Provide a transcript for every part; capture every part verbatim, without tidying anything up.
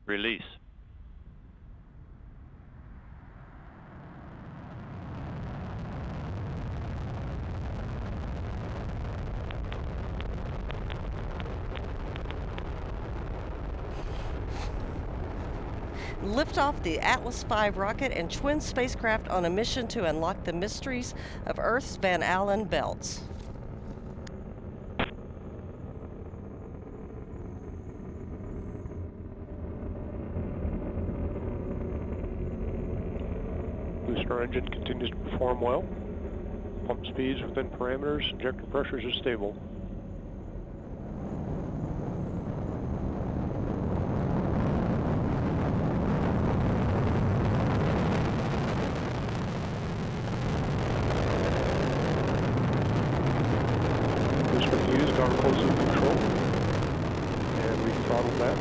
Release. Lift off the Atlas five rocket and twin spacecraft on a mission to unlock the mysteries of Earth's Van Allen belts. Booster engine continues to perform well. Pump speeds within parameters. Injector pressures are stable. Booster fused on close-up control. And we throttle back.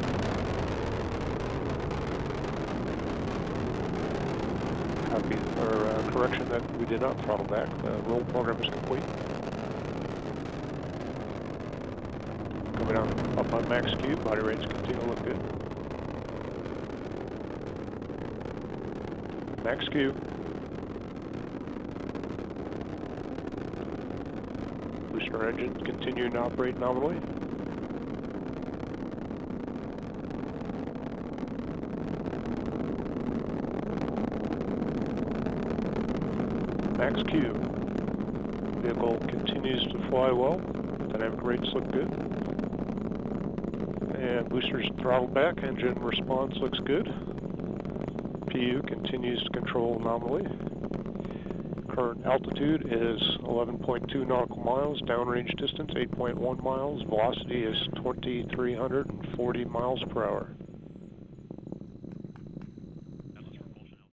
Copy, or uh, correction that we did not throttle back. The roll program is complete. Coming on up on max Q, body rates continue to look good. Max Q. Booster engine continuing to operate nominally. Max Q. Vehicle continues to fly well. Dynamic rates look good. And boosters throttled back. Engine response looks good. P U continues to control nominally. Current altitude is eleven point two nautical miles. Downrange distance eight point one miles. Velocity is two thousand three hundred forty miles per hour.